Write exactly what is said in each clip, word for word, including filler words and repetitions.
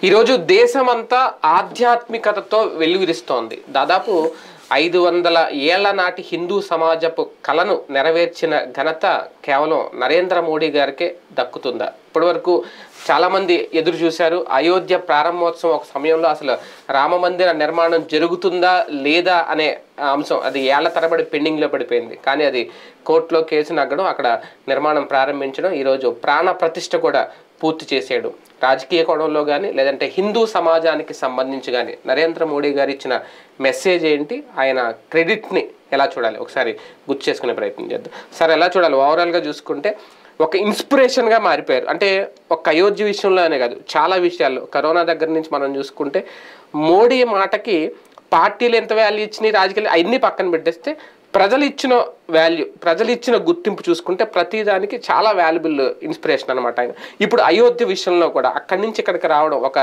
ఈరోజు దేశమంతా ఆధ్యాత్మికతతో వెలుగురిస్తోంది. దాదాపు ఐదు వందల ఏళ్ల నాటి హిందూ సమాజపు కళను నెరవేర్చిన ఘనత కేవలం నరేంద్ర మోడీ గారికే దక్కుతుందా? ఇప్పటి వరకు చాలామంది ఎదురు చూశారు. అయోధ్య ప్రారంభోత్సవం ఒక సమయంలో అసలు రామ మందిర నిర్మాణం జరుగుతుందా లేదా అనే అంశం అది ఏళ్ల తరబడి పెండింగ్లో పడిపోయింది. కానీ అది కోర్టులో కేసు నగ్గడం, అక్కడ నిర్మాణం ప్రారంభించడం, ఈరోజు ప్రాణ ప్రతిష్ఠ కూడా పూర్తి చేసేయడం. రాజకీయ కోణంలో కానీ లేదంటే హిందూ సమాజానికి సంబంధించి కానీ నరేంద్ర మోడీ గారు ఇచ్చిన మెసేజ్ ఏంటి, ఆయన క్రెడిట్ని ఎలా చూడాలి ఒకసారి గుర్తు చేసుకునే ప్రయత్నం చేద్దాం. సార్ ఎలా చూడాలి? ఓవరాల్గా చూసుకుంటే ఒక ఇన్స్పిరేషన్గా మారిపోయారు. అంటే ఒక అయోధ్య విషయంలోనే కాదు, చాలా విషయాల్లో కరోనా దగ్గర నుంచి మనం చూసుకుంటే మోడీ మాటకి పార్టీలు ఎంత వాల్యూ ఇచ్చినాయి, రాజకీయాలు అవన్నీ పక్కన పెట్టేస్తే ప్రజలు ఇచ్చిన వాల్యూ, ప్రజలు ఇచ్చిన గుర్తింపు చూసుకుంటే ప్రతిదానికి చాలా వాల్యుబుల్ ఇన్స్పిరేషన్ అనమాట ఆయన. ఇప్పుడు అయోధ్య విషయంలో కూడా అక్కడి నుంచి ఇక్కడికి రావడం ఒక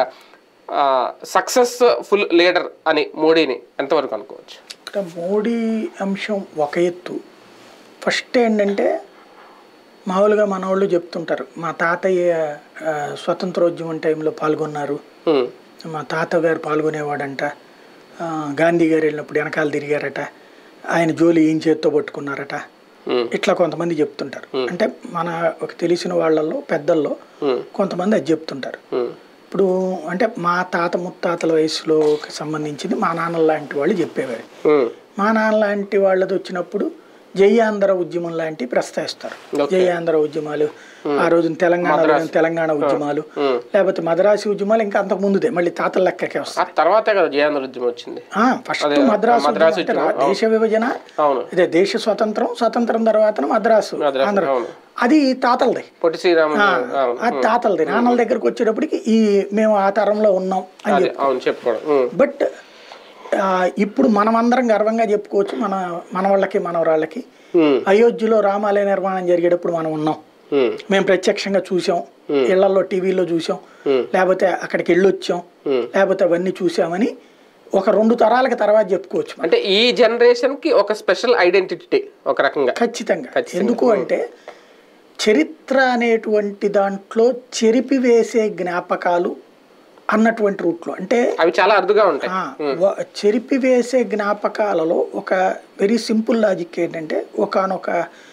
సక్సెస్ఫుల్ లీడర్ అని మోడీని ఎంతవరకు అనుకోవచ్చు? ఇక్కడ మోడీ అంశం ఒక ఎత్తు. ఫస్ట్ ఏంటంటే మామూలుగా మన వాళ్ళు చెప్తుంటారు, మా తాతయ్య స్వతంత్రోద్యమం టైంలో పాల్గొన్నారు, మా తాతగారు పాల్గొనేవాడంట, గాంధీ గారు వెళ్ళినప్పుడు వెనకాల తిరిగారట, ఆయన జోలి ఏం చేత్తో పట్టుకున్నారట, ఇట్లా కొంతమంది చెప్తుంటారు. అంటే మన ఒక తెలిసిన వాళ్ళల్లో పెద్దల్లో కొంతమంది అది చెప్తుంటారు. ఇప్పుడు అంటే మా తాత ముత్తాతల వయసులో సంబంధించింది మా నాన్న లాంటి వాళ్ళు చెప్పేవారు. మా నాన్న లాంటి వాళ్ళది వచ్చినప్పుడు జై ఆంధ్ర ఉద్యమం లాంటివి ప్రస్తావిస్తారు. జై ఆంధ్ర ఉద్యమాలు, ఆ రోజు తెలంగాణ తెలంగాణ ఉద్యమాలు, లేకపోతే మద్రాసు ఉద్యమాలు ఇంకా అంతకు ముందుదే మళ్ళీ తాతల లెక్కకే వస్తాయి. తర్వాత జై ఆంధ్ర ఉద్యమం వచ్చింది. ఫస్ట్ మద్రాసు దేశ విభజన, ఇదే దేశ స్వతంత్రం, స్వతంత్రం తర్వాత మద్రాసు ఆంధ్ర, అది తాతలది. అది తాతలది. నాన్నల దగ్గరకు వచ్చేటప్పటికి ఈ మేము ఆ తరంలో ఉన్నాం అని చెప్పుకోవడం. బట్ ఇప్పుడు మనం అందరం గర్వంగా చెప్పుకోవచ్చు, మన మన వాళ్ళకి మనవరాళ్ళకి అయోధ్యలో రామాలయ నిర్మాణం జరిగేటప్పుడు మనం ఉన్నాం, మేము ప్రత్యక్షంగా చూసాం, ఇళ్లలో టీవీలో చూసాం, లేకపోతే అక్కడికి వెళ్ళొచ్చాం, లేకపోతే అవన్నీ చూసామని ఒక రెండు తరాలకి తర్వాత చెప్పుకోవచ్చు. అంటే ఈ జనరేషన్ కి ఒక స్పెషల్ ఐడెంటిటీ ఒక రకంగా ఖచ్చితంగా. ఎందుకు అంటే చరిత్ర అనేటువంటి దాంట్లో చెరిపివేసే జ్ఞాపకాలు అన్నటువంటి రూట్లో, అంటే అవి చాలా అరుదుగా ఉంటాయి. చెరిపివేసే జ్ఞాపకాలలో ఒక వెరీ సింపుల్ లాజిక్ ఏంటంటే ఒకనొక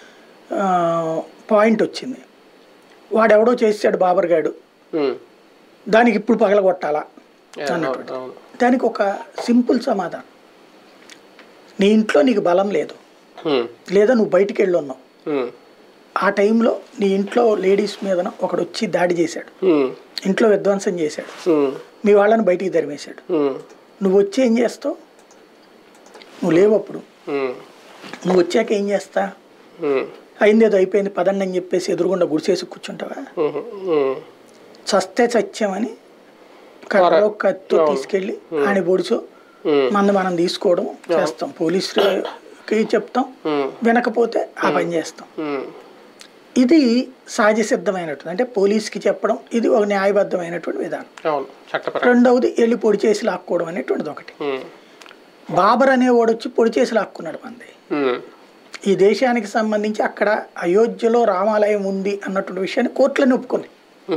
పాయింట్ వచ్చింది, వాడెవడో చేసాడు బాబర్ గాడు, దానికి ఇప్పుడు పగలగొట్టాలా అన్నటువంటి. దానికి ఒక సింపుల్ సమాధానం, నీ ఇంట్లో నీకు బలం లేదు, లేదా నువ్వు బయటికి వెళ్ళి ఉన్నావు, ఆ టైంలో నీ ఇంట్లో లేడీస్ మీద ఒకడు వచ్చి దాడి చేశాడు, ఇంట్లో విధ్వంసం చేశాడు, మీ వాళ్ళని బయటికి తరిమేశాడు, నువ్వు వచ్చి ఏం చేస్తావు? నువ్వు లేవు అప్పుడు, నువ్వు వచ్చాక ఏం చేస్తా? అయిందేదో అయిపోయింది పదండి అని చెప్పేసి ఎదురుగుండా గుడిసేసి కూర్చుంటావా? చస్తే చచ్చామని కర్రలో కత్తో తీసుకెళ్ళి ఆయన పొడిచో మంది మనం తీసుకోవడం చేస్తాం, పోలీసులకి చెప్తాం, వినకపోతే ఆ పని చేస్తాం. ఇది సహజ సిద్ధమైనటువంటి, అంటే పోలీస్కి చెప్పడం ఇది ఒక న్యాయబద్ధమైనటువంటి విధానం. రెండవది వెళ్ళి పొడి చేసి లాక్కోవడం అనేటువంటిది ఒకటి. బాబర్ అనేవాడు వచ్చి పొడి చేసి లాక్కున్నాడు మంది. ఈ దేశానికి సంబంధించి అక్కడ అయోధ్యలో రామాలయం ఉంది అన్నటువంటి విషయాన్ని కోర్టులను ఒప్పుకుంది.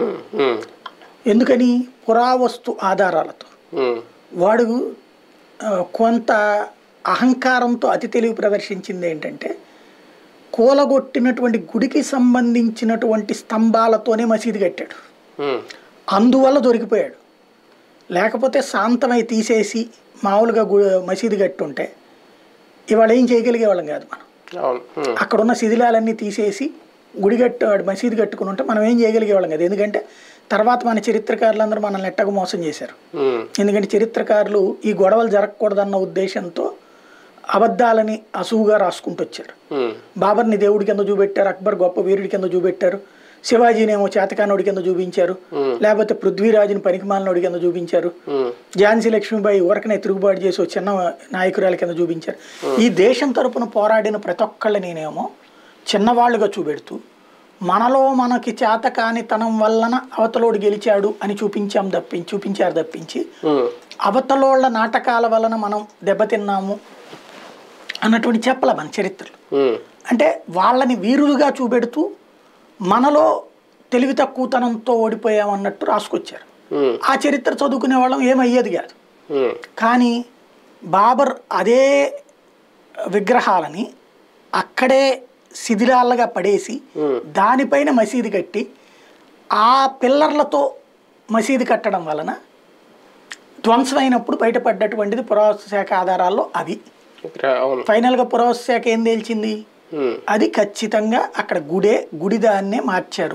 ఎందుకని? పురావస్తు ఆధారాలతో. వాడు కొంత అహంకారంతో అతి తెలివి ప్రదర్శించింది ఏంటంటే కూలగొట్టినటువంటి గుడికి సంబంధించినటువంటి స్తంభాలతోనే మసీదు కట్టాడు, అందువల్ల దొరికిపోయాడు. లేకపోతే శాంతమై తీసేసి మామూలుగా గు మసీదు కట్టుంటే ఇవాళ ఏం చేయగలిగే వాళ్ళం కాదు మనం. అక్కడున్న శిథిలాలన్నీ తీసేసి గుడి కట్టు మసీదు కట్టుకుని ఉంటే మనం ఏం చేయగలిగే వాళ్ళం కాదు. ఎందుకంటే తర్వాత మన చరిత్రకారులందరూ మనల్ని ఎట్టగా మోసం చేశారు. ఎందుకంటే చరిత్రకారులు ఈ గొడవలు జరగకూడదన్న ఉద్దేశంతో అబద్ధాలని అసువుగా రాసుకుంటూ వచ్చారు. బాబర్ని దేవుడి కింద చూపెట్టారు, అక్బర్ గొప్ప వీరుడి కింద చూపెట్టారు, శివాజీనేమో చేతకానోడి కింద చూపించారు, లేకపోతే పృథ్వీరాజుని పనికిమాలినోడి కింద చూపించారు, ఝాన్సీ లక్ష్మీబాయి ఊరకనే తిరుగుబాటు చేసి చిన్న నాయకురాల కింద చూపించారు. ఈ దేశం తరపున పోరాడిన ప్రతి ఒక్కళ్ళనేమో చిన్నవాళ్ళుగా చూపెడుతూ మనలో మనకి చేతకానితనం వలన అవతలోడు గెలిచాడు అని చూపించాం తప్పించి చూపించారు తప్పించి అవతలోళ్ళ నాటకాల వలన మనం దెబ్బతిన్నాము అన్నటువంటి చెప్పలే మన చరిత్రలో. అంటే వాళ్ళని వీరులుగా చూపెడుతూ మనలో తెలివి తక్కువతనంతో ఓడిపోయామన్నట్టు రాసుకొచ్చారు. ఆ చరిత్ర చదువుకునే వాళ్ళం ఏమయ్యేది కాదు. కానీ బాబర్ అదే విగ్రహాలని అక్కడే శిథిలాలుగా పడేసి దానిపైన మసీదు కట్టి ఆ పిల్లర్లతో మసీదు కట్టడం వలన ధ్వంసమైనప్పుడు బయటపడ్డటువంటిది పురావస్తు శాఖ ఆధారాల్లో అవి. ఫైనల్గా పురావస్తు శాఖ ఏం తేల్చింది, అది ఖచ్చితంగా అక్కడ గుడే గుడి దాన్నే మార్చారు.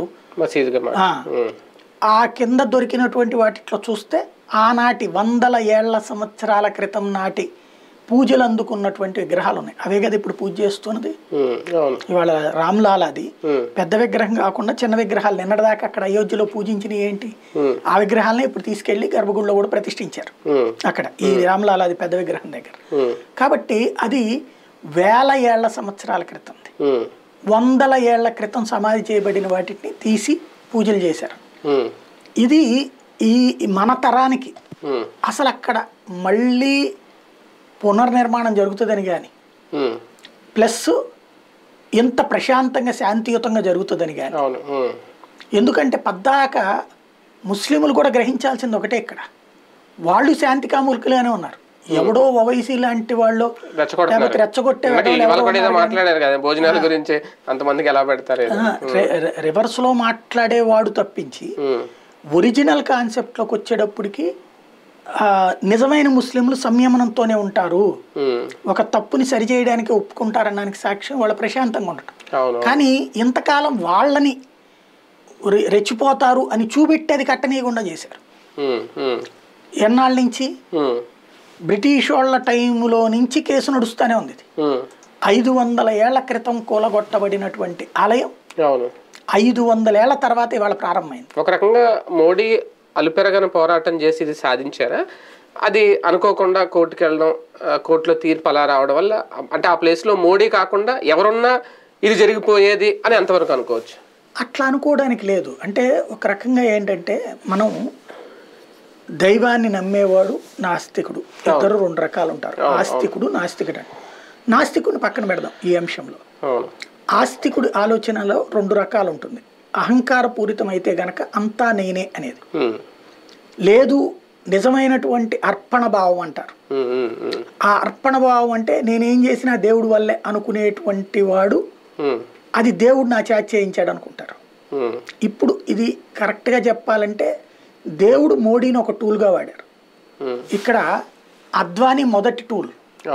ఆ కింద దొరికినటువంటి వాటిలో చూస్తే ఆనాటి వందల ఏళ్ల సంవత్సరాల క్రితం నాటి పూజలు అందుకున్నటువంటి విగ్రహాలు ఉన్నాయి. అవే కదా ఇప్పుడు పూజ చేస్తున్నది. ఇవాళ రామ్లాలాది పెద్ద విగ్రహం కాకుండా చిన్న విగ్రహాలు నిన్నటిదాకా అక్కడ అయోధ్యలో పూజించినవి ఏంటి, ఆ విగ్రహాలని ఇప్పుడు తీసుకెళ్లి గర్భగుడిలో కూడా ప్రతిష్ఠించారు అక్కడ ఈ రామ్లాలాది పెద్ద విగ్రహం దగ్గర. కాబట్టి అది వేల ఏళ్ల సంవత్సరాల క్రితం, వందల ఏళ్ల క్రితం సమాధి చేయబడిన వాటిని తీసి పూజలు చేశారు. ఇది ఈ మన తరానికి అసలు అక్కడ మళ్ళీ పునర్నిర్మాణం జరుగుతుందని కానీ ప్లస్ ఎంత ప్రశాంతంగా శాంతియుతంగా జరుగుతుందని కానీ. ఎందుకంటే పద్దాక ముస్లింలు కూడా గ్రహించాల్సింది ఒకటే, ఇక్కడ వాళ్ళు శాంతి కాముకులుగానే ఉన్నారు. ఎవడో ఓవైసీ లాంటి వాళ్ళు లేకపోతే రెచ్చగొట్టే రివర్స్ లో మాట్లాడేవాడు తప్పించి ఒరిజినల్ కాన్సెప్ట్ లోకి వచ్చేటప్పటికి నిజమైన ముస్లింలు సంయమనంతోనే ఉంటారు, ఒక తప్పుని సరిచేయడానికి ఒప్పుకుంటారనడానికి సాక్ష్యం వాళ్ళ ప్రశాంతంగా ఉండటం. కానీ ఇంతకాలం వాళ్ళని రెచ్చిపోతారు అని చూపెట్టేది కట్టనీయకుండా చేశారు. ఎన్నాళ్ళ నుంచి బ్రిటిష్ వాళ్ళ టైంలో నుంచి కేసు నడుస్తూనే ఉంది. ఐదు వందల ఏళ్ల క్రితం కూలగొట్టబడినటువంటి ఆలయం ఐదు వందల ఏళ్ల తర్వాత ఇవాళ ప్రారంభమైంది. ఒక రకంగా మోడీ అలుపెరగన పోరాటం చేసి ఇది సాధించారా? అది అనుకోకుండా కోర్టుకి వెళ్ళడం, కోర్టులో తీర్పు అలా రావడం వల్ల, అంటే ఆ ప్లేస్లో మోడీ కాకుండా ఎవరున్నా ఇది జరిగిపోయేది అని ఎంతవరకు అనుకోవచ్చు? అట్లా అనుకోవడానికి లేదు. అంటే ఒక రకంగా ఏంటంటే మనం దైవాన్ని నమ్మేవాడు నాస్తికుడు, ఇద్దరు రెండు రకాలు ఉంటారు. ఆస్తికుడు నాస్తికుడు. అంటే నాస్తికుడిని పక్కన పెడదాం ఈ అంశంలో. ఆస్తికుడి ఆలోచనలో రెండు రకాలు ఉంటుంది. అహంకార పూరితం అయితే గనక అంతా నేనే అనేది లేదు, నిజమైనటువంటి అర్పణ భావం అంటారు. ఆ అర్పణ భావం అంటే నేనేం చేసినా దేవుడి వల్లే అనుకునేటువంటి వాడు అది దేవుడు నా చేత చేయించాడు అనుకుంటారు. ఇప్పుడు ఇది కరెక్ట్గా చెప్పాలంటే దేవుడు మోడీని ఒక టూల్గా వాడారు. ఇక్కడ అద్వానీ మొదటి టూల్.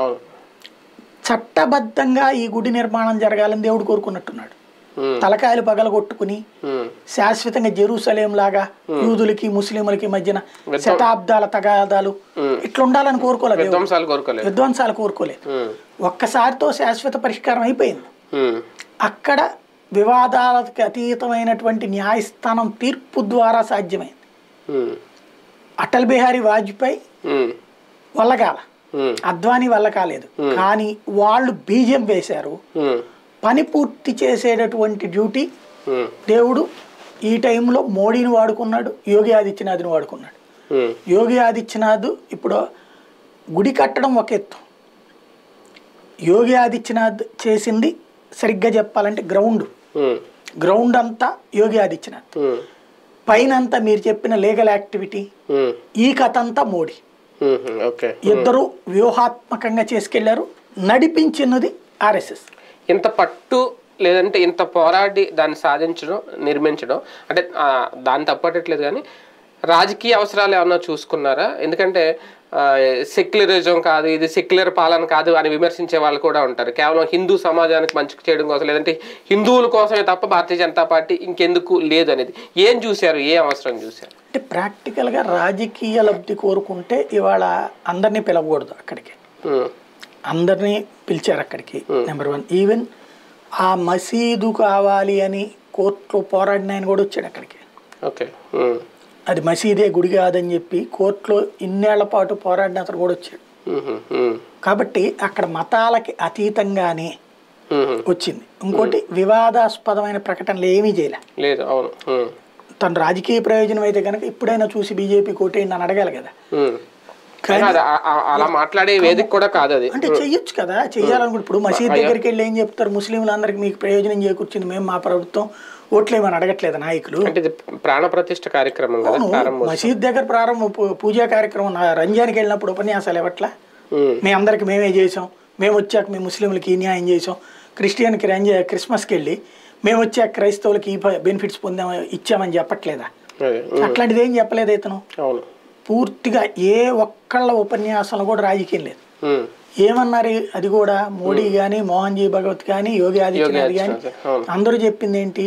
చట్టబద్ధంగా ఈ గుడి నిర్మాణం జరగాలని దేవుడు కోరుకున్నట్టున్నాడు. తలకాయలు పగలగొట్టుకుని శాశ్వతంగా జెరూసలేం లాగా యూదులకి ముస్లింలకి మధ్యన శతాబ్దాల తగాదాలు ఇట్లా ఉండాలని కోరుకోలేదు, విధ్వంసాలు కోరుకోలేదు. ఒక్కసారితో శాశ్వత పరిష్కారం అయిపోయింది. అక్కడ వివాదాలకు అతీతమైనటువంటి న్యాయస్థానం తీర్పు ద్వారా సాధ్యమైంది. అటల్ బిహారీ వాజ్పేయి వల్ల కాల, అద్వానీ వల్ల కాలేదు. కానీ వాళ్ళు బీజం వేశారు. పని పూర్తి చేసేటటువంటి డ్యూటీ దేవుడు ఈ టైంలో మోడీని వాడుకున్నాడు, యోగి ఆదిత్యనాథ్ని వాడుకున్నాడు. యోగి ఆదిత్యనాథ్ ఇప్పుడు గుడి కట్టడం ఒక ఎత్తు, యోగి ఆదిత్యనాథ్ చేసింది సరిగ్గా చెప్పాలంటే గ్రౌండ్ గ్రౌండ్ అంతా యోగి ఆదిత్యనాథ్, పైన అంతా మీరు చెప్పిన లీగల్ యాక్టివిటీ, ఈ కథ అంతా మోడీ. ఇద్దరు వ్యూహాత్మకంగా చేసుకెళ్లారు. నడిపించినది ఆర్ఎస్ఎస్. ఇంత పట్టు లేదంటే ఇంత పోరాడి దాన్ని సాధించడం, నిర్మించడం అంటే దాన్ని తప్పట్టట్లేదు, కానీ రాజకీయ అవసరాలు ఏమన్నా చూసుకున్నారా? ఎందుకంటే సెక్యులరిజం కాదు, ఇది సెక్యులర్ పాలన కాదు అని విమర్శించే వాళ్ళు కూడా ఉంటారు. కేవలం హిందూ సమాజానికి మంచి చేయడం కోసం, లేదంటే హిందువుల కోసమే తప్ప భారతీయ జనతా పార్టీ ఇంకెందుకు లేదు అనేది ఏం చూశారు, ఏ అవసరం చూశారు? అంటే ప్రాక్టికల్గా రాజకీయ లబ్ధి కోరుకుంటే ఇవాళ అందరినీ పిలవకూడదు అక్కడికి, అందరినీ పిలిచారు అక్కడికి. నెంబర్ వన్, ఈవెన్ ఆ మసీదు కావాలి అని కోర్టులో పోరాడిన ఆయన కూడా వచ్చాడు అక్కడికి. ఓకే, అది మసీదే గుడి కాదని చెప్పి కోర్టులో ఇన్నేళ్ల పాటు పోరాడిన అతను కూడా వచ్చాడు. కాబట్టి అక్కడ మతాలకి అతీతంగానే వచ్చింది. ఇంకోటి వివాదాస్పదమైన ప్రకటనలు ఏమీ చేయలేదు. తన రాజకీయ ప్రయోజనం అయితే కనుక ఇప్పుడైనా చూసి బీజేపీ కోటేయండి అని అడగాలి కదా. కానీ అది ఆ- ఆ- అలా మాట్లాడే వేదిక కూడా కాదు అది. అంటే చెయ్యొచ్చు కదా, చెయ్యాలనుకుంటే ఇప్పుడు మసీద్ దగ్గరికి వెళ్ళి ఏం చెప్తారు, ముస్లింలందరికీ మీకు ప్రయోజనం చేకూర్చింది మేము మా ప్రభుత్వం ఓట్లేమని అడగట్లేదు నాయకులు. అంటే ఇది ప్రాణ ప్రతిష్ఠ కార్యక్రమం కదా, అవును, ప్రారంభం. మసీద్ దగ్గర ప్రారంభ పూ- పూజా కార్యక్రమం నా రంజాన్కి వెళ్ళినప్పుడు ఉపన్యాసాలు ఇవ్వట్లా, మేము అందరికి మేమే చేసాం, మేము వచ్చాక మేము ముస్లింలకి ఈ న్యాయం చేసాం. క్రిస్టియన్కి రంజా క్రిస్మస్కి వెళ్ళి మేము వచ్చాక క్రైస్తవులకి ఈ బెనిఫిట్స్ పొందాం ఇచ్చామని చెప్పట్లేదా? అట్లాంటిది ఏం చెప్పలేదు ఇతను. అవును, పూర్తిగా ఏ ఒక్కళ్ళ ఉపన్యాసంలో కూడా రాజకీయం లేదు. ఉమ్, ఏమన్నారు అది కూడా మోడీ కానీ మోహన్ జీ భగవత్ కానీ యోగి ఆదిత్యనాథ్ కానీ అవును. అందరూ చెప్పింది ఏంటి,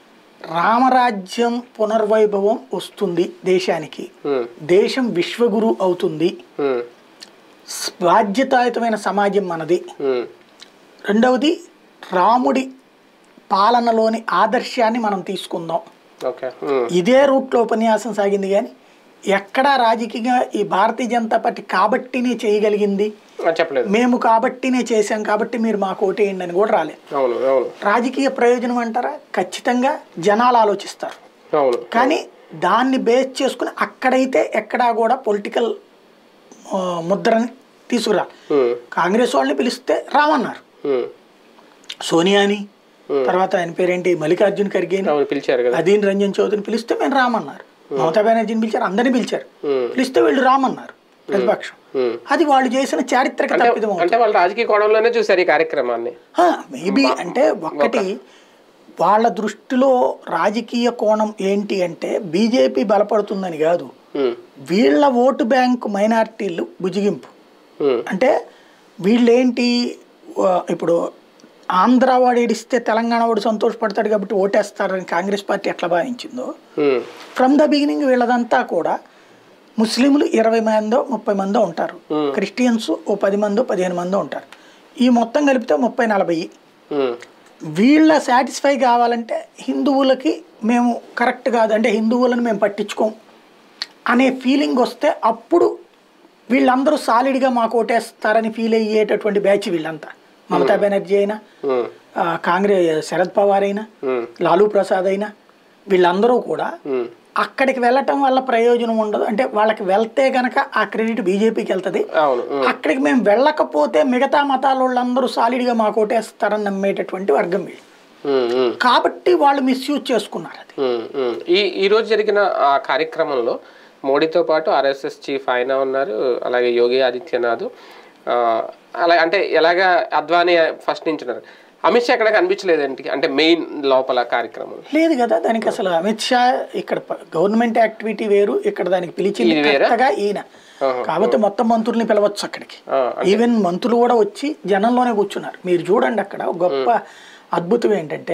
రామరాజ్యం పునర్వైభవం వస్తుంది దేశానికి, ఉమ్, దేశం విశ్వగురు అవుతుంది, ఉమ్, స్- బాధ్యతాయుతమైన సమాజం మనది, ఉమ్, రెండవది రాముడి పాలనలోని ఆదర్శాన్ని మనం తీసుకుందాం. ఓకే, ఉమ్, ఇదే రూట్లో ఉపన్యాసం సాగింది. కానీ ఎక్కడా రాజకీయంగా ఈ భారతీయ జనతా పార్టీ కాబట్టినే చేయగలిగింది, అని చెప్పలేదు. మేము కాబట్టినే చేశాం కాబట్టి మీరు మాకు ఓటేయండి అని కూడా రాలేదు. అవును, అవును, రాజకీయ ప్రయోజనం అంటారా, ఖచ్చితంగా జనాలు ఆలోచిస్తారు. అవును, కానీ దాన్ని బేస్ చేసుకుని అక్కడైతే ఎక్కడా కూడా పొలిటికల్ ముద్రని తీసుకురా. ఉమ్, కాంగ్రెస్ వాళ్ళని పిలిస్తే రామన్నారు, ఉమ్, సోనియాని, తర్వాత ఆయన పేరేంటి మల్లికార్జున్ ఖర్గేని, అవును, పిలిచారు కదా. అదీన్ రంజన్ చౌదరిని పిలిస్తే మేము రామన్నారు, మమతా బెనర్జీని పిలిచారు, అందరినీ పిలిచారు, ఉమ్, పిలిస్తే వీళ్ళు రామన్నారు ప్రతిపక్షం. ఉమ్. అది వాళ్ళు చేసిన చారిత్రక తప్పిదం. అంటే వాళ్ళు రాజకీయ కోణంలోనే చూసారు ఈ కార్యక్రమాన్ని. మేబీ అంటే ఒక్కటి వాళ్ళ దృష్టిలో రాజకీయ కోణం ఏంటి అంటే బీజేపీ బలపడుతుందని కాదు, ఉమ్, వీళ్ళ ఓటు బ్యాంకు మైనారిటీలు బుజిగింపు. ఉమ్, అంటే వీళ్ళేంటి ఆ, ఇప్పుడు ఆంధ్ర వాడు ఏడిస్తే తెలంగాణ వాడు సంతోషపడతాడు కాబట్టి ఓటేస్తారని కాంగ్రెస్ పార్టీ ఎట్లా భావించిందో, ఉమ్, ఫ్రమ్ ద బిగినింగ్ వీళ్ళదంతా కూడా ముస్లింలు ఇరవై మందో ముప్పై మందో ఉంటారు, క్రిస్టియన్స్ ఓ పది మందో పదిహేను మందో ఉంటారు, ఈ మొత్తం కలిపితే ముప్పై నలభై. ఉమ్, వీళ్ళ సాటిస్ఫై కావాలంటే హిందువులకి మేము కరెక్ట్ కాదు అంటే హిందువులను మేము పట్టించుకోం అనే ఫీలింగ్ వస్తే అప్పుడు వీళ్ళందరూ సాలిడ్గా మాకు ఓటేస్తారని ఫీల్ అయ్యేటటువంటి బ్యాచ్ వీళ్ళంతా. మమతా బెనర్జీ అయినా, ఉమ్, ఆ, కాంగ్రెస్ శరద్ పవార్ అయినా, ఉమ్, లాలూ ప్రసాద్ అయినా, వీళ్ళందరూ కూడా ఉమ్, అక్కడికి వెళ్ళటం వల్ల ప్రయోజనం ఉండదు. అంటే వాళ్ళకి వెళ్తే గనక ఆ క్రెడిట్ బీజేపీకి వెళ్తుంది. అవును, ఉమ్, అక్కడికి మేము వెళ్ళకపోతే మిగతా మతాల వాళ్ళందరూ సాలిడ్గా మాకు ఓటేస్తారని నమ్మేటటువంటి వర్గం వీళ్ళు. ఉమ్, ఉమ్, కాబట్టి వాళ్ళు మిస్యూజ్ చేసుకున్నారు అది. ఉమ్, ఉమ్. ఈ ఈ రోజు జరిగిన ఆ కార్యక్రమంలో మోడీతో పాటు ఆర్ఎస్ఎస్ చీఫ్ ఆయన ఉన్నారు, అలాగే యోగి ఆదిత్యనాథ్, ఆ, అలా అంటే ఎలాగా అద్వానీ ఫస్ట్ నుంచి ఉన్నారు. అమిత్ షా ఎక్కడ కనిపించలేదండి, అంటే మెయిన్ లోపల కార్యక్రమం లేదు కదా దానికి. అసలు అమిత్ షా ఇక్కడ గవర్నమెంట్ యాక్టివిటీ వేరు, ఇక్కడ దానికి పిలిచింది కొత్తగా ఈయన కాబట్టి మొత్తం మంత్రుల్ని పిలవచ్చు అక్కడికి. ఈవెన్ మంత్రులు కూడా వచ్చి జనంలోనే కూర్చున్నారు. మీరు చూడండి అక్కడ గొప్ప అద్భుతం ఏంటంటే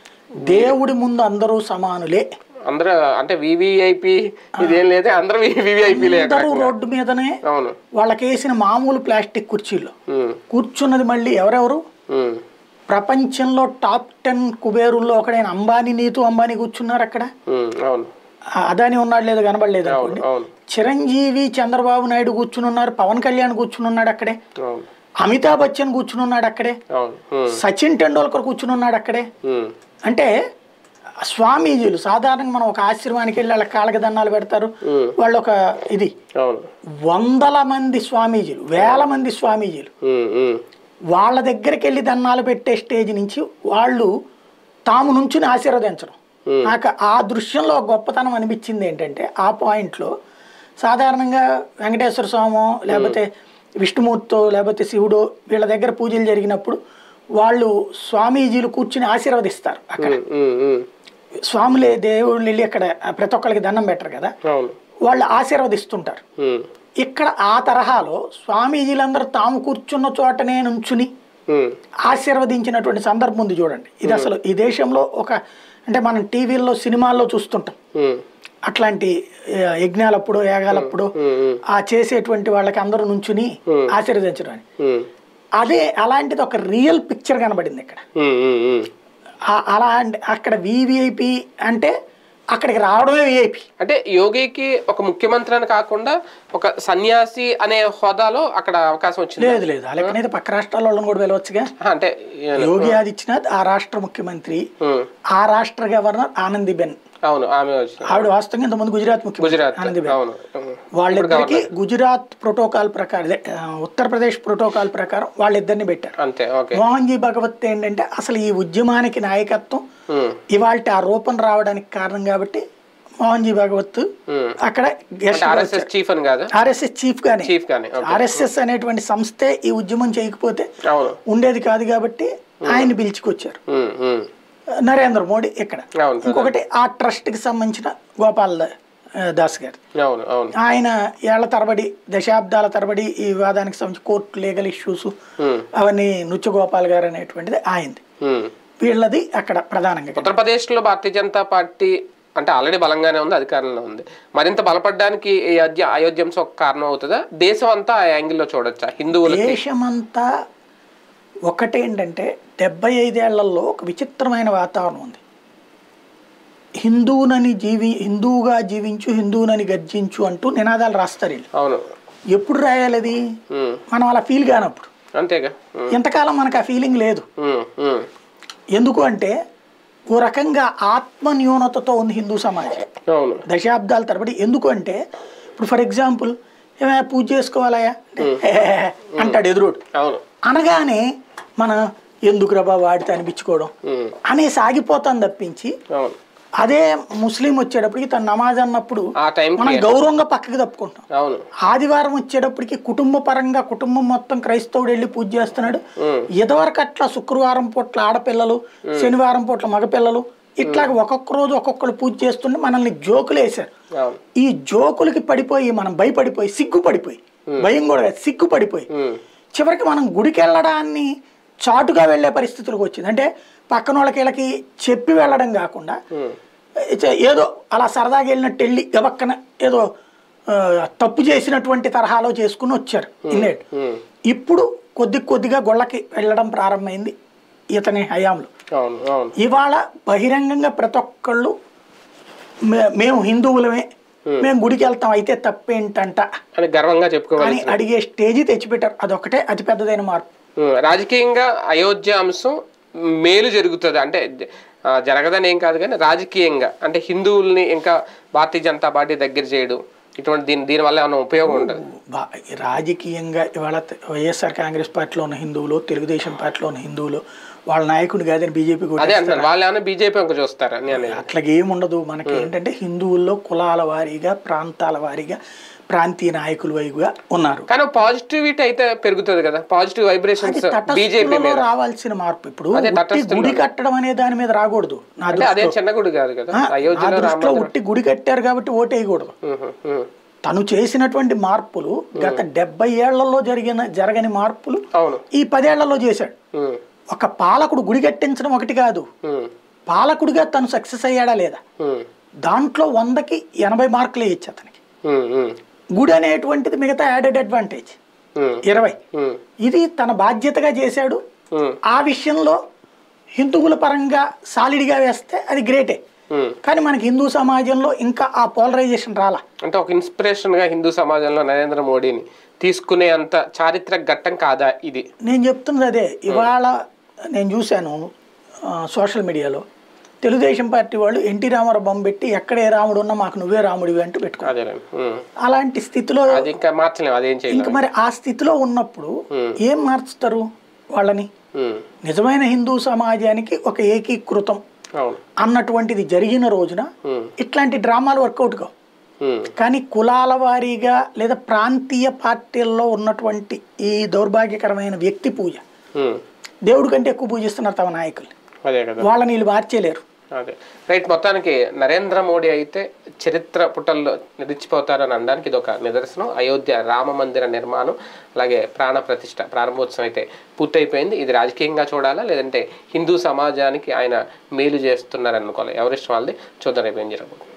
దేవుడి ముందు అందరూ సమానులే, అందరూ అంటే వివిఐపి ఇదేం లేదు, అందరూ వివిఐపీలే. అందరూ రోడ్డు మీదనే అవును, వాళ్ళకి వేసిన మామూలు ప్లాస్టిక్ కుర్చీల్లో ఉమ్, కూర్చున్నది. మళ్ళీ ఎవరెవరు ఉమ్, ప్రపంచంలో టాప్ టెన్ కుబేరుల్లో ఒకడైన అంబానీ, నీతు అంబానీ కూర్చున్నారు అక్కడ. ఉమ్, అవును, ఆ అదాని ఉన్నాడు లేదు కనబడలేదు అనుకోండి. అవును, చిరంజీవి చంద్రబాబు నాయుడు కూర్చుని ఉన్నారు, పవన్ కళ్యాణ్ కూర్చుని ఉన్నాడు అక్కడే, అవును, అమితాబ్ బచ్చన్ కూర్చుని ఉన్నాడు అక్కడే, అవును, ఉమ్, సచిన్ టెండూల్కర్ కూర్చుని ఉన్నాడు అక్కడే. ఉమ్, అంటే స్వామీజీలు సాధారణంగా మనం ఒక ఆశ్రమానికి వెళ్ళి వాళ్ళ కాళ్ళకి దండాలు పెడతారు, వాళ్ళు ఒక ఇది అవును, వందల మంది స్వామీజీలు, వేల మంది స్వామీజీలు ఉమ్, ఉమ్, వాళ్ళ దగ్గరికి వెళ్ళి దండాలు పెట్టే స్టేజ్ నుంచి వాళ్ళు తాము నుంచుని ఆశీర్వదించడం. నాకు ఆ దృశ్యంలో ఒక గొప్పతనం అనిపించింది ఏంటంటే ఆ పాయింట్లో సాధారణంగా వెంకటేశ్వర స్వామో లేకపోతే విష్ణుమూర్తో లేకపోతే శివుడో వీళ్ళ దగ్గర పూజలు జరిగినప్పుడు వాళ్ళు స్వామీజీలు కూర్చుని ఆశీర్వదిస్తారు. అక్కడ ఉమ్, ఉమ్, స్వాములే దేవుళ్ళు వెళ్ళి అక్కడ ప్రతి ఒక్కరికి దండం పెట్టరు కదా, అవును, వాళ్ళు ఆశీర్వదిస్తుంటారు. ఉమ్, ఇక్కడ ఆ తరహాలో స్వామీజీలందరూ తాము కూర్చున్న చోటనే నుంచుని ఉమ్, ఆశీర్వదించినటువంటి సందర్భం ఉంది చూడండి. ఇది అసలు ఈ దేశంలో ఒక అంటే మనం టీవీల్లో సినిమాల్లో చూస్తుంటాం ఉమ్, అట్లాంటి యజ్ఞాలప్పుడు యాగాలప్పుడు ఉమ్, ఆ చేసేటువంటి వాళ్ళకి అందరూ నుంచుని ఆశీర్వదించడం అని. ఉమ్, అదే అలాంటిది ఒక రియల్ పిక్చర్ కనబడింది ఇక్కడ. ఉమ్, ఉమ్, ఉమ్. ఆ- అలా అంటే అక్కడ వివిఐపి అంటే అక్కడికి రావడమే విఐపి. అంటే యోగికి ఒక ముఖ్యమంత్రి అని కాకుండా ఒక సన్యాసి అనే హోదాలో అక్కడ అవకాశం వచ్చింది. లేదు లేదు అలాగనైతే పక్క రాష్ట్రాల వాళ్ళని కూడా వెళ్ళవచ్చుగా. అంటే యోగి ఆదిత్యనాథ్ ఆ రాష్ట్ర ముఖ్యమంత్రి, ఉమ్, ఆ రాష్ట్ర గవర్నర్ ఆనందీబెన్, అవును, ఆమె వచ్చింది. ఆవిడ వాస్తవంగా ఇంతకుముందు గుజరాత్ ముఖ్యమంత్రి గుజరాత్, ఆనందీబెన్. అవును, ఉమ్, వాళ్ళిద్దరికి గుజరాత్ ప్రోటోకాల్ ప్రకారం ఉత్తరప్రదేశ్ ప్రోటోకాల్ ప్రకారం వాళ్ళిద్దరిని పెట్టారు. అంతే. మోహన్ జీ భగవత్ ఏంటంటే అసలు ఈ ఉద్యమానికి నాయకత్వం ఇవాళ ఆ రూపం రావడానికి కారణం కాబట్టి మోహన్ జీ భగవత్ అక్కడ ఆర్ఎస్ఎస్ చీఫ్ గానే ఆర్ఎస్ఎస్ అనేటువంటి సంస్థే ఈ ఉద్యమం చేయకపోతే ఉండేది కాదు కాబట్టి ఆయన పిలుచుకొచ్చారు నరేంద్ర మోడీ ఇక్కడ. ఇంకొకటి ఆ ట్రస్ట్ కి సంబంధించిన గోపాల్ దాస్ గారు, ఆయన ఏళ్ల తరబడి దశాబ్దాల తరబడి ఈ వివాదానికి సంబంధించి కోర్టు లీగల్ ఇష్యూస్ అవన్నీ నృత్యగోపాల్ గారు అనేటువంటిది ఆయనది. వీళ్ళది అక్కడ ప్రధానంగా. ఉత్తరప్రదేశ్ లో భారతీయ జనతా పార్టీ అంటే ఆల్రెడీ బలంగానే ఉంది, అధికారంలో ఉంది. మరింత బలపడడానికి ఈ అయోధ్య అంశం ఒక కారణం అవుతుందా? దేశం అంతా ఆ యాంగిల్లో చూడొచ్చా? హిందువులు దేశమంతా ఒకటేంటంటే డెబ్బై ఐదేళ్లలో ఒక విచిత్రమైన వాతావరణం ఉంది. హిందువునని జీవి హిందువుగా జీవించు హిందువునని గర్జించు అంటూ నినాదాలు రాస్తారు వీళ్ళు. అవును. ఎప్పుడు రాయాలి అది? మనం అలా ఫీల్ కానప్పుడు. అంతేగా. ఎంతకాలం మనకు ఆ ఫీలింగ్ లేదు. ఎందుకు అంటే ఓ రకంగా ఆత్మన్యూనతతో ఉంది హిందూ సమాజం దశాబ్దాల తరబడి. ఎందుకు అంటే ఇప్పుడు ఫర్ ఎగ్జాంపుల్ ఏమైనా పూజ చేసుకోవాలయా అంటాడు ఎదురుడు అనగానే మన ఎందుకు రబా వాడితే అనిపించుకోవడం అనే సాగిపోతాం తప్పించి, అదే ముస్లిం వచ్చేటప్పటికి తన నమాజ్ అన్నప్పుడు మనం గౌరవంగా పక్కకి తప్పుకుంటాం. ఆదివారం వచ్చేటప్పటికి కుటుంబ పరంగా కుటుంబం మొత్తం క్రైస్తవుడు వెళ్ళి పూజ చేస్తున్నాడు. ఇదివరకు అట్లా శుక్రవారం పూట్ల ఆడపిల్లలు, శనివారం పూట్ల మగపిల్లలు ఇట్లా ఒక్కొక్క రోజు ఒక్కొక్కరు పూజ చేస్తుంటే మనల్ని జోకులు వేశారు. ఈ జోకులకి పడిపోయి మనం భయపడిపోయి సిగ్గుపడిపోయి, భయం కూడా సిగ్గుపడిపోయి చివరికి మనం గుడికి వెళ్ళడాన్ని చాటుగా వెళ్లే పరిస్థితులకు వచ్చింది. అంటే పక్కన వాళ్ళకి వీళ్ళకి చెప్పి వెళ్ళడం కాకుండా ఏదో అలా సరదాగా వెళ్ళినట్టు వెళ్ళి గబక్కన ఏదో తప్పు చేసినటువంటి తరహాలో చేసుకుని వచ్చారు ఇన్నేటి. ఇప్పుడు కొద్ది కొద్దిగా గొళ్ళకి వెళ్ళడం ప్రారంభమైంది ఇతని హయాంలో. ఇవాళ బహిరంగంగా ప్రతి ఒక్కళ్ళు మేము హిందువులమే, మేము గుడికి వెళ్తాం, అయితే తప్పేంటంట అని గర్వంగా చెప్పుకోవాలి అడిగే స్టేజీ తెచ్చిపెట్టారు. అదొకటే అతి పెద్దదైన మార్పు. రాజకీయంగా అయోధ్య అంశం మేలు జరుగుతుంది అంటే జరగదని ఏం కాదు, కానీ రాజకీయంగా అంటే హిందువుల్ని ఇంకా భారతీయ జనతా పార్టీ దగ్గర చేయడం ఇటువంటి దీని దీనివల్ల ఏమైనా ఉపయోగం ఉంటుంది? రాజకీయంగా ఇవాళ వైఎస్ఆర్ కాంగ్రెస్ పార్టీలో ఉన్న హిందువులు, తెలుగుదేశం పార్టీలో ఉన్న హిందువులు వాళ్ళ నాయకుడు కాదని బీజేపీ వాళ్ళు బీజేపీ అంక చూస్తారా? అట్లాగే ఏముండదు. మనకి ఏంటంటే హిందువుల్లో కులాల వారీగా ప్రాంతాల వారీగా ప్రాంతీయ నాయకులు వైపుగా ఉన్నారు. కానీ పాజిటివిటీ అయితే పెరుగుతుంది కదా, పాజిటివ్ వైబ్రేషన్స్ బీజేపీ మీద రావాల్సిన మార్పు. ఇప్పుడు గుడి కట్టడం అనే దాని మీద రాకూడదు. అదే చిన్న గుడి కాదు కదా, అయోధ్యలో ఉట్టి గుడి కట్టారు కాబట్టి ఓటేయకూడదు. తను చేసినటువంటి మార్పులు గత డెబ్బై ఏళ్లలో జరిగిన జరగని మార్పులు ఈ పదేళ్లలో చేశాడు. ఒక పాలకుడు గుడి కట్టించడం ఒకటి కాదు, పాలకుడిగా తను సక్సెస్ అయ్యాడా లేదా దాంట్లో వందకి ఎనభై మార్కులు ఇచ్చి అతనికి. గుడి అనేటువంటిది మిగతా యాడెడ్ అడ్వాంటేజ్ ఇరవై. ఇది తన బాధ్యతగా చేశాడు. ఆ విషయంలో హిందువుల పరంగా సాలిడ్గా వేస్తే అది గ్రేటే. కానీ మనకి హిందూ సమాజంలో ఇంకా ఆ పోలరైజేషన్ రాలా. అంటే ఒక ఇన్స్పిరేషన్ గా హిందూ సమాజంలో నరేంద్ర మోడీని తీసుకునే అంత చారిత్రక ఘట్టం కాదా ఇది? నేను చెప్తున్నది అదే. ఇవాళ నేను చూశాను సోషల్ మీడియాలో తెలుగుదేశం పార్టీ వాళ్ళు ఎన్టీ రామారావు బొమ్మ పెట్టి ఎక్కడే రాముడు ఉన్నా మాకు నువ్వే రాముడివి అంటూ పెట్టుకోవాలి. అలాంటి స్థితిలో ఇంకా మరి ఆ స్థితిలో ఉన్నప్పుడు ఏం మార్చుతారు వాళ్ళని? నిజమైన హిందూ సమాజానికి ఒక ఏకీకృతం అన్నటువంటిది జరిగిన రోజున ఇట్లాంటి డ్రామాలు వర్కౌట్ కావు. కానీ కులాల వారీగా లేదా ప్రాంతీయ పార్టీల్లో ఉన్నటువంటి ఈ దౌర్భాగ్యకరమైన వ్యక్తి పూజ, దేవుడి కంటే ఎక్కువ పూజిస్తున్నారు తమ నాయకుల్ని, వాళ్ళని వీళ్ళు మార్చేయలేరు. అదే రైట్. మొత్తానికి నరేంద్ర మోడీ అయితే చరిత్ర పుటల్లో నిలిచిపోతారని అనడానికి ఇది ఒక నిదర్శనం. అయోధ్య రామ మందిర నిర్మాణం అలాగే ప్రాణ ప్రతిష్ట ప్రారంభోత్సవం అయితే పూర్తయిపోయింది. ఇది రాజకీయంగా చూడాలా లేదంటే హిందూ సమాజానికి ఆయన మేలు చేస్తున్నారనుకోవాలి, ఎవరిష్టం వాళ్ళది. చూద్దాం రేపు ఏం జరగబోతుంది.